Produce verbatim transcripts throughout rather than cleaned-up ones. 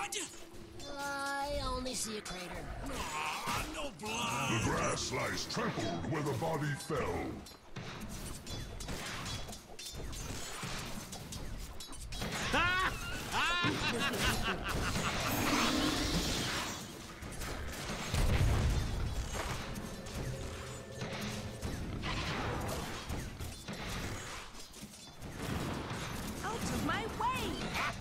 I only see a crater. Aw, no blood. The grass lies trampled where the body fell. Out of my way!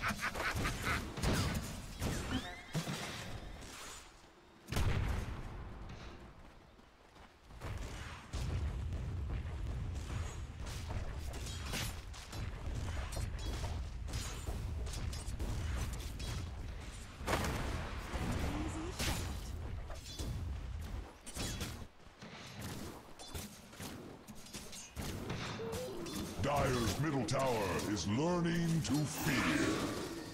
Dire's middle tower is learning to fear.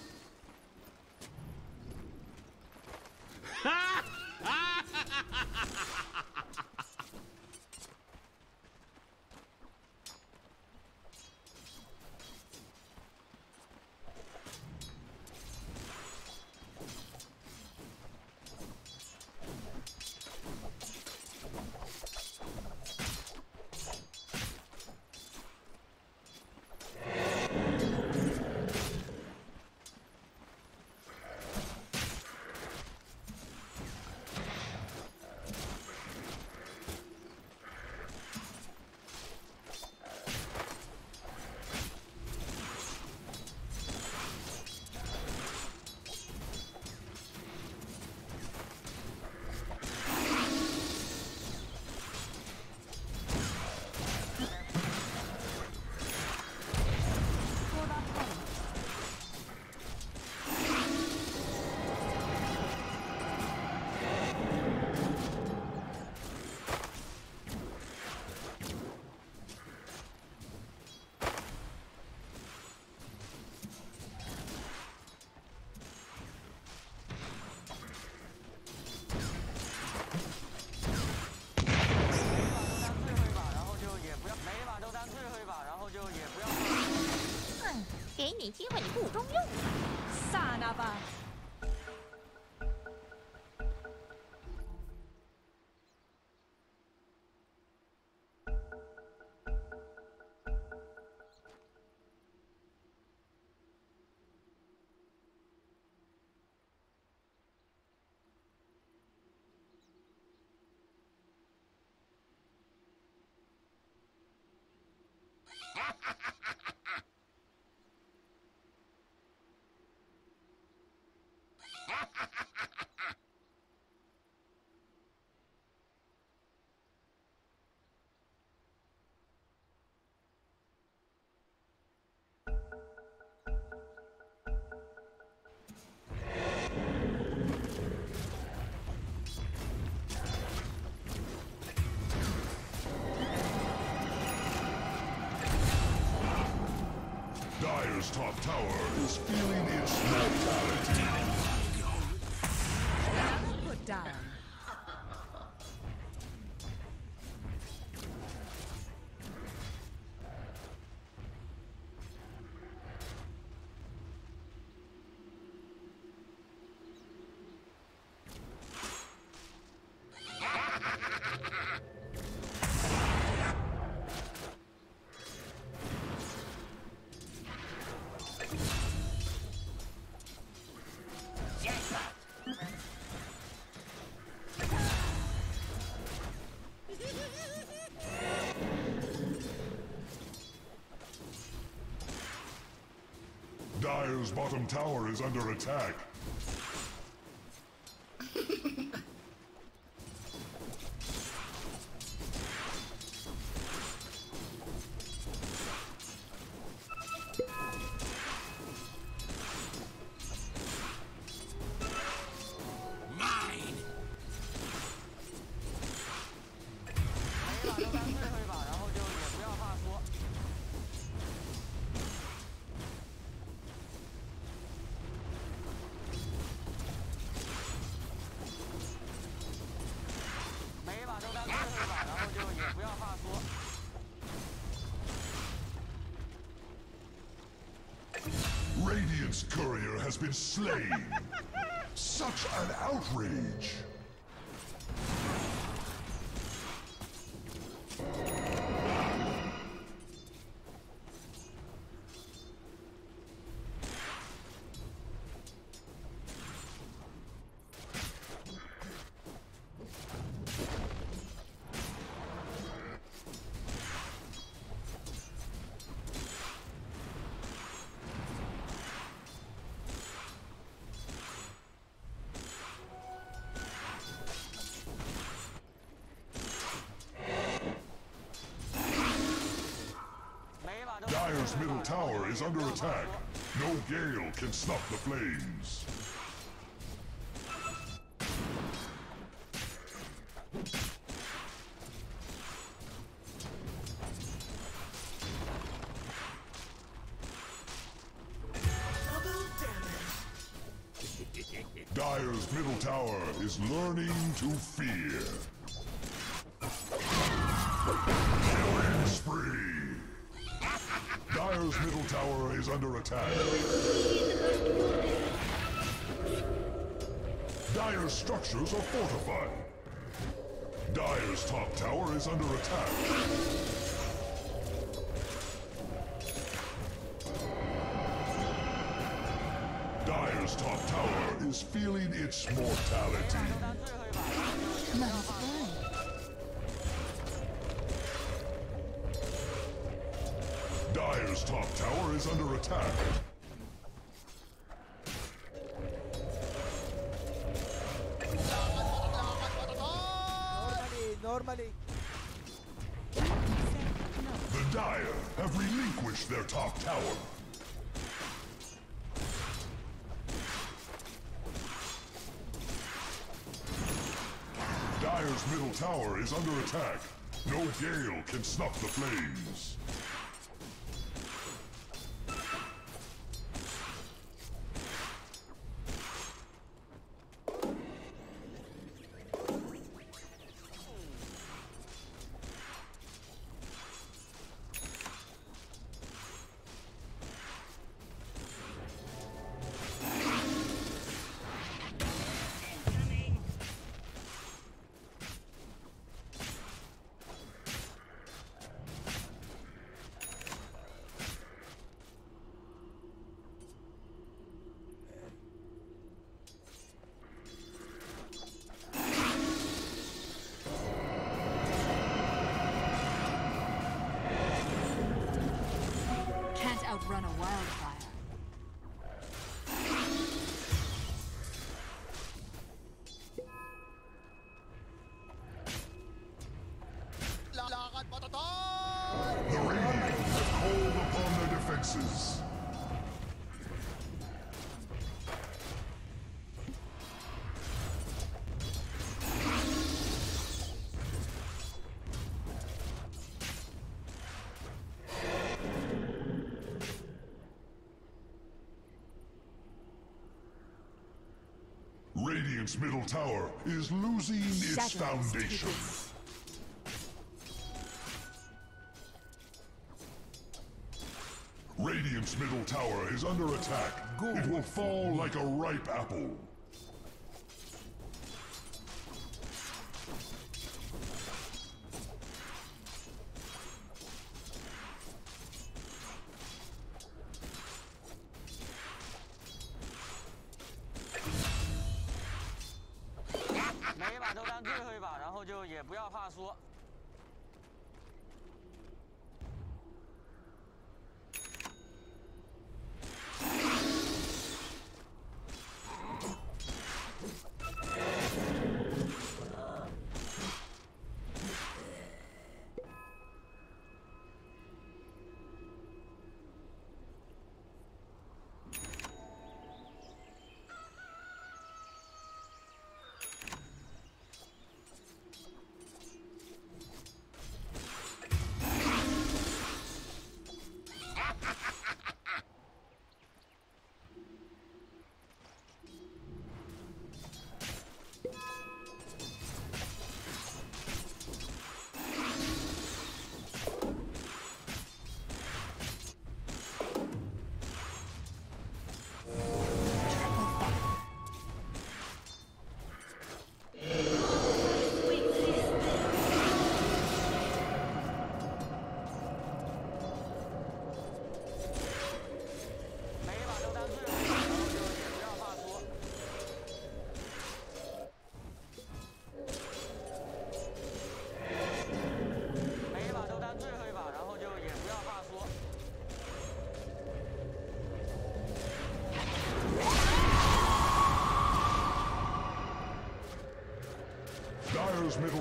Dire's top tower is feeling its mortality. Put down. Dire's bottom tower is under attack. Mine. 每把都当最后一把，然后就也不要怕输。 每一把都当最后一把，然后就也不要怕输。 Radiant's courier has been slain. Such an outrage! Dire's middle tower is under attack. No gale can snuff the flames. Dire's middle tower is learning to fear. Killing spree! Dire's middle tower is under attack. Dire's structures are fortified. Dire's top tower is under attack. Dire's top tower is feeling its mortality. Dire's top tower is under attack. Normally, normally. The Dire have relinquished their top tower. Dire's middle tower is under attack. No gale can snuff the flames. Outrun a wildfire. The Radiant have called upon their defenses. Radiant's middle tower is losing its foundation. Radiant's middle tower is under attack. It will fall like a ripe apple.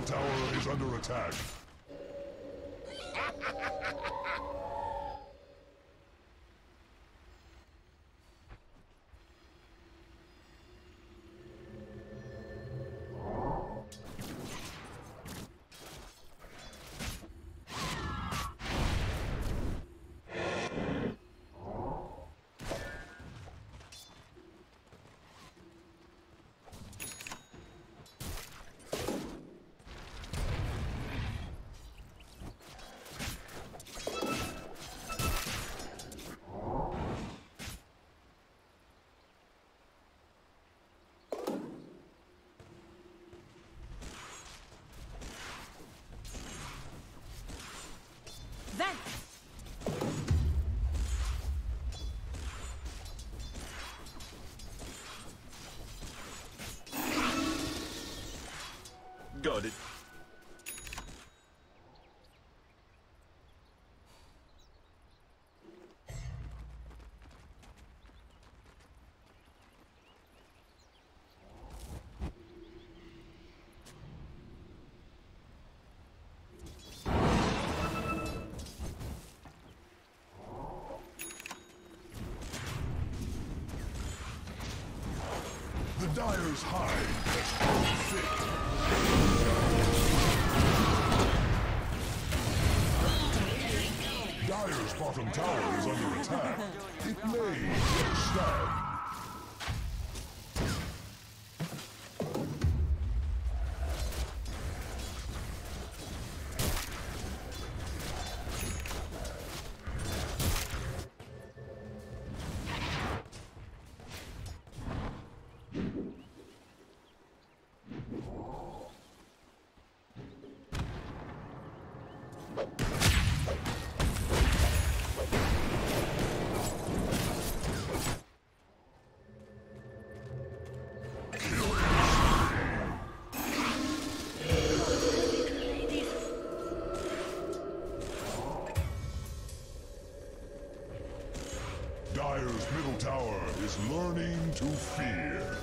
tower is under attack. Vent! Got it. The Dyer's hide has grown thick. Dyer's bottom tower is under attack. It may get stabbed. Dyer's middle tower is learning to fear.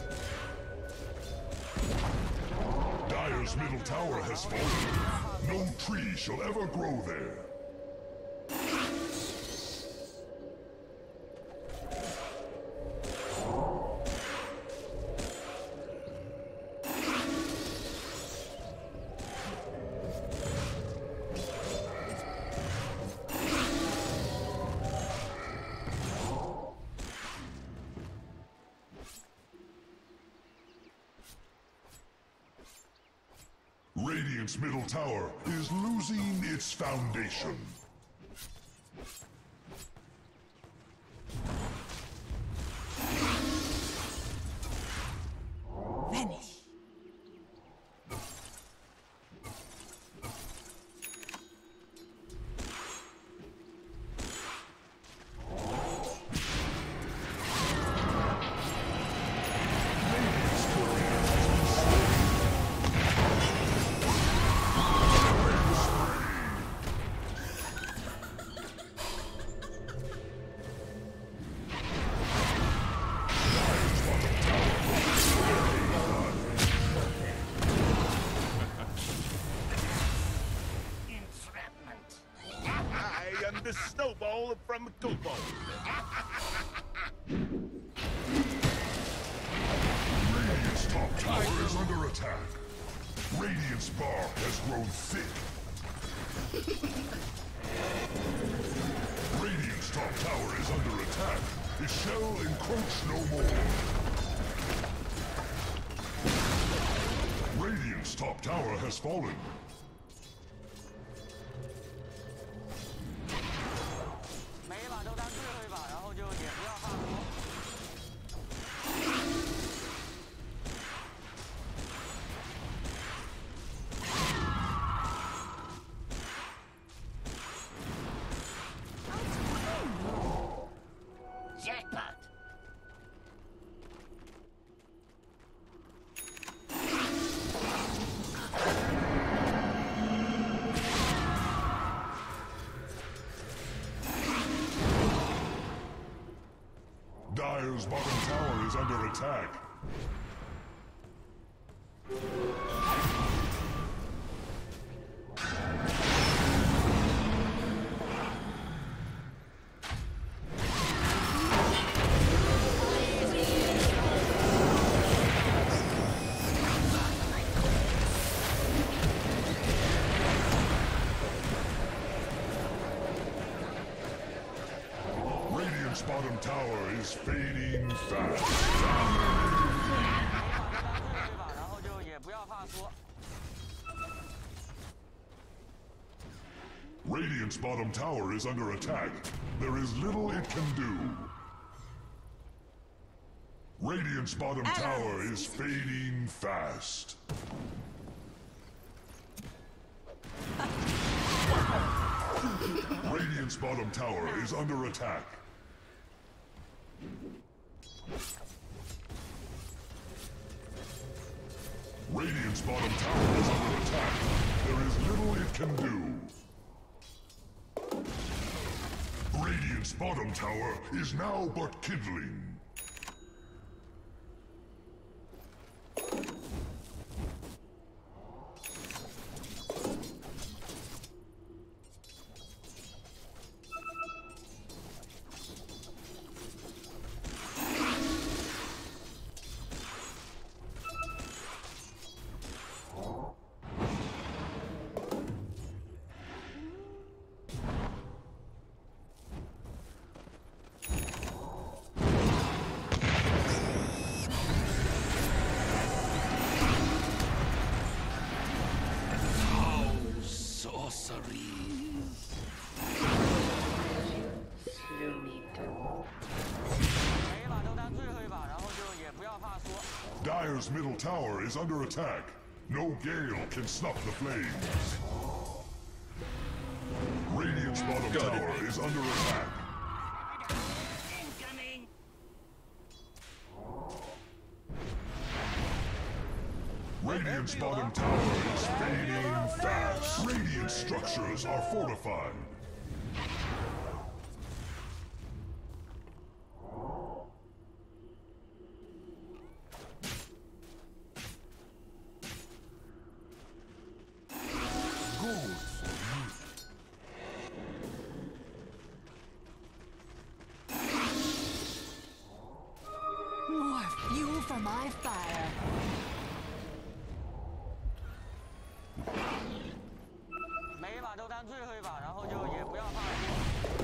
Dyer's middle tower has fallen. No tree shall ever grow there. Radiant's middle tower is losing its foundation. Vanish! The snowball from Kobo. Radiant's top tower is under attack. Radiant's bark has grown thick. Radiant's top tower is under attack. It shall encroach no more. Radiant's top tower has fallen. Jackpot! Dyer's bottom tower is under attack. tower is fading fast. 对吧？然后就也不要怕输。 Radiant's bottom tower is under attack. There is little it can do. Radiant's bottom tower is fading fast. Radiant's bottom tower is under attack. Radiant's bottom tower is under attack. There is little it can do. Radiant's bottom tower is now but kindling. Dire's middle tower is under attack. No gale can snuff the flames. Radiant's bottom tower is under attack. Incoming! Radiant's bottom tower is fading fast. Radiant structures are fortified. More fuel for my fire. 每一把都当最后一把，然后就也不要怕输。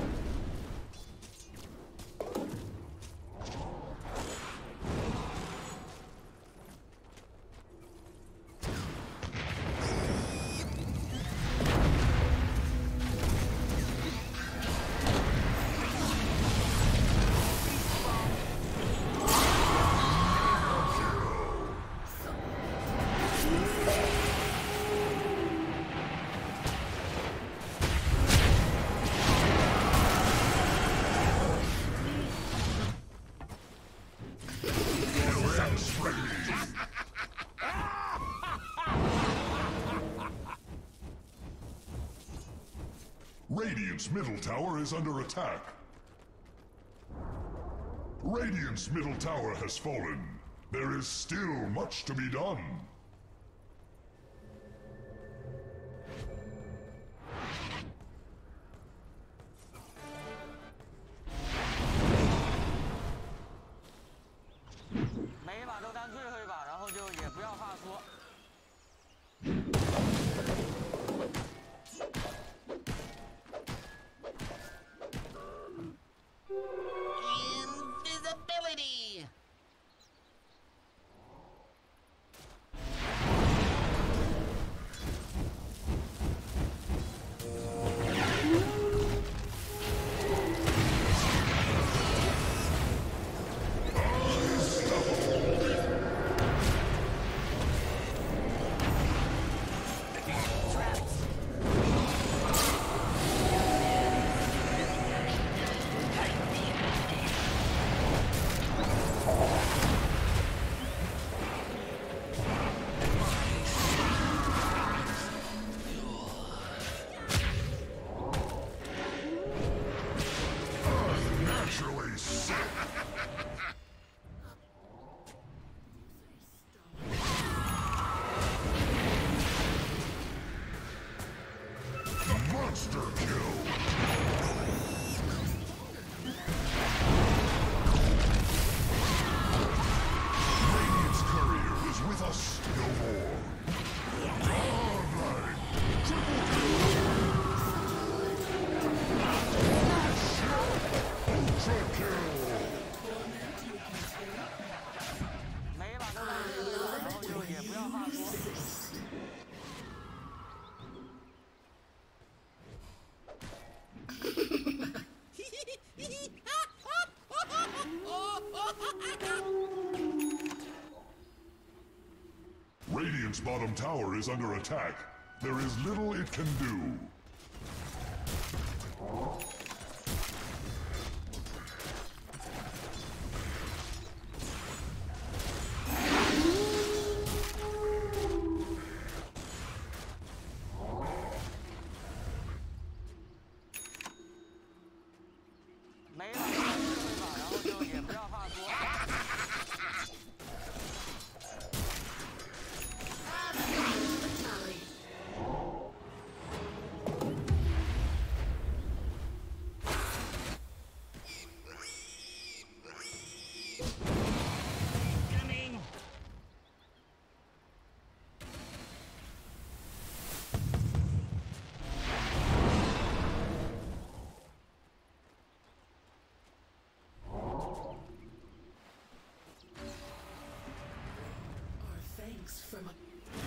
Radiant's middle tower is under attack. Radiant's middle tower has fallen. There is still much to be done. Invisibility! Radiant's bottom tower is under attack. There is little it can do. From a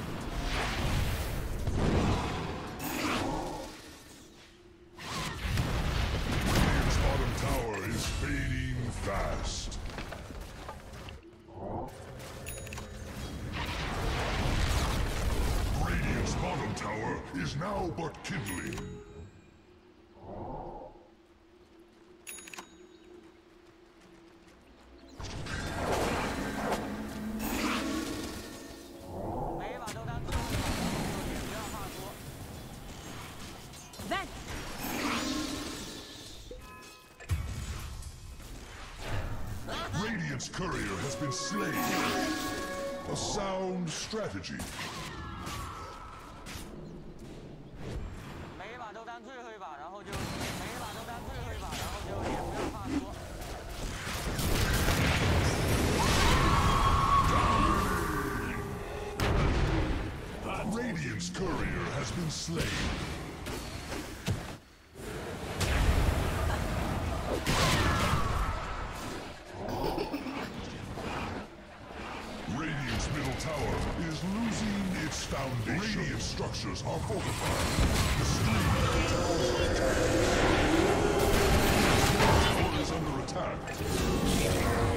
Radiant's bottom tower is fading fast. Radiant's bottom tower is now but kindling. Radiant's courier has been slain. A sound strategy. Radiant's courier has been slain. Radiant's middle tower is losing its foundation. Radiant structures are fortified. The stream of tower is under attack.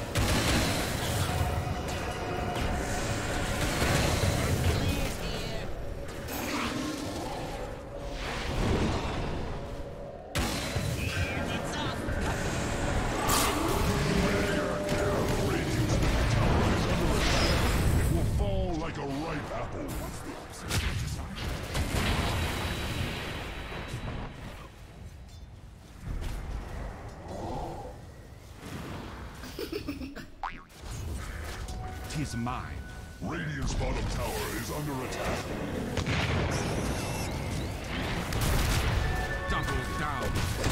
Tis mine. Radiant's bottom tower is under attack. Double down.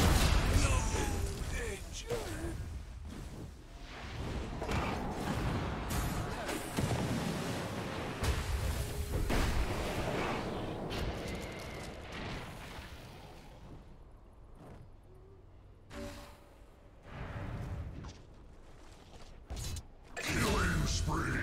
Killing spree.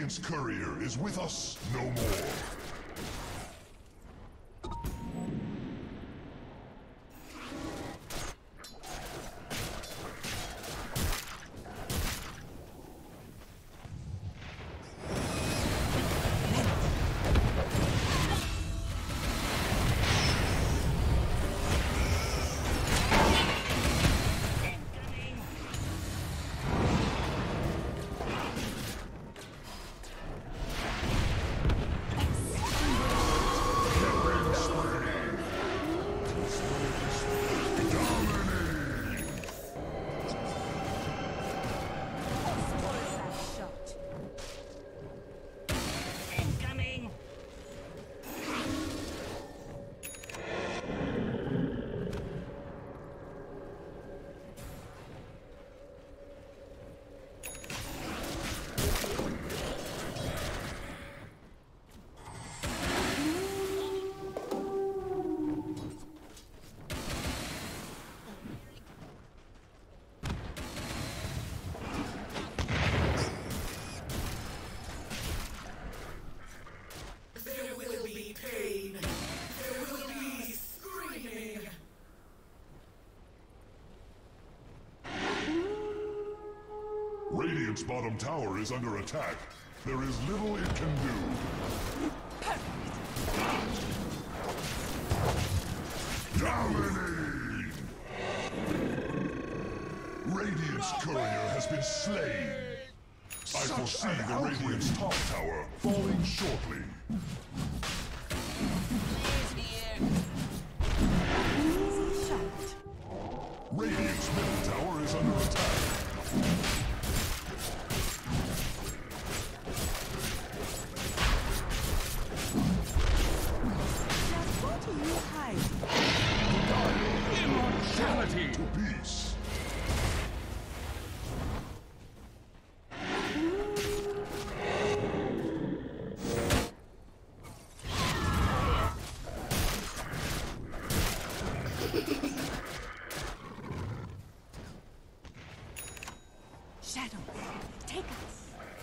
Radiant's courier is with us no more. Radiant's bottom tower is under attack. There is little it can do. Dominate! Radiant's courier has been slain. I foresee the Radiant's top tower falling shortly. Radiant's middle tower is under attack. Immortality! To peace. Shadow, take us.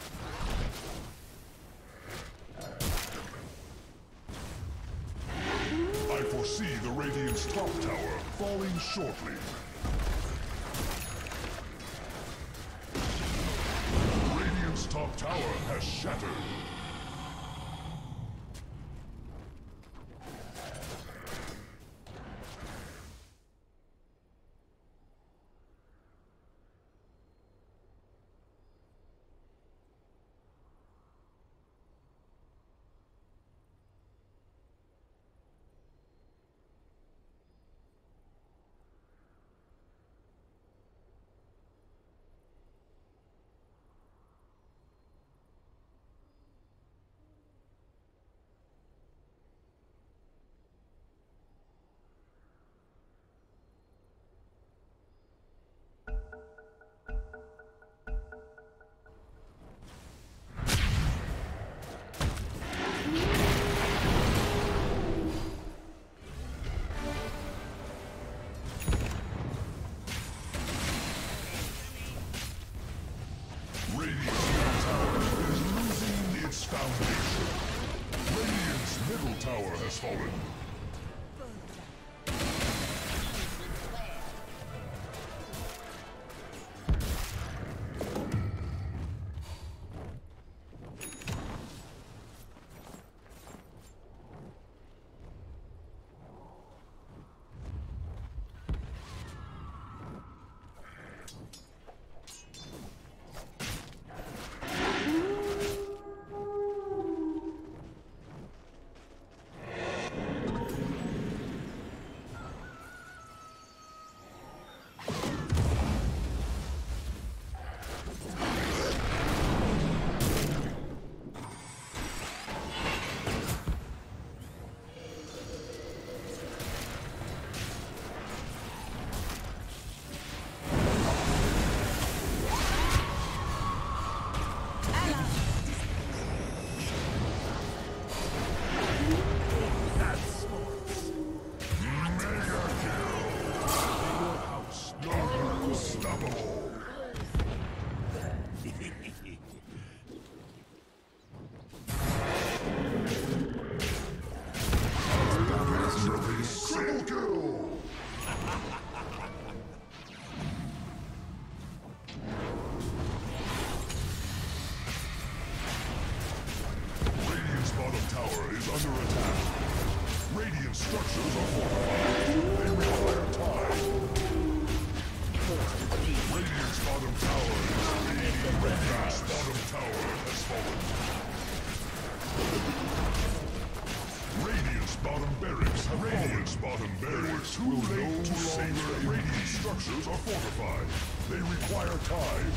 I foresee the Radiant's top tower falling shortly. Radiant's top tower has shattered. Radiant's middle tower is losing its foundation. Radiant's middle tower has fallen. structures are fortified. They require time. Radiant's bottom tower is bleeding. Radiant's bottom tower has fallen. Radiant's bottom barracks have Radiant's bottom barracks too late to save them. Radiant structures are fortified. They require time.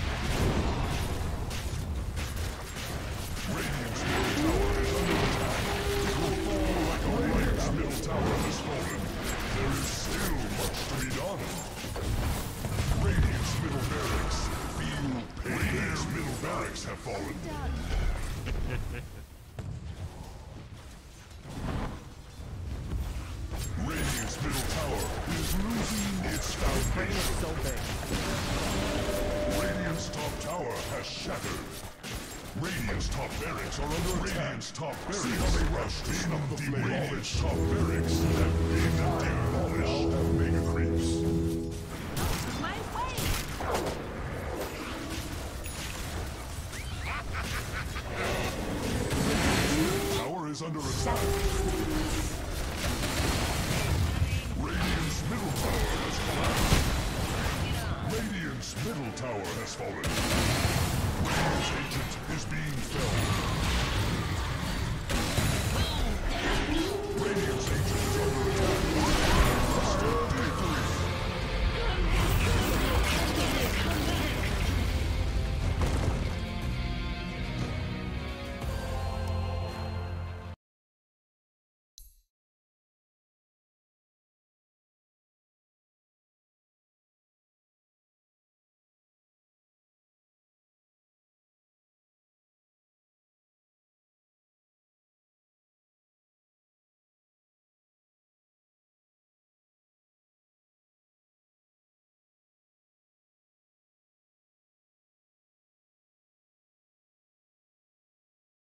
Radiant's middle tower is under attack. It will fall like a Radiant's middle tower has fallen. There is still much to be done. Radiant's middle barracks feel pain. Radiant's middle barracks have fallen. Radiant's middle tower is losing its foundation. So big. Radiant's top tower has shattered. Radiant's top barracks are under Radiant's top barracks. See how they rush to stop the flame. Radiant's top barracks have been demolished. Have mega creeps. My way! Tower is under attack.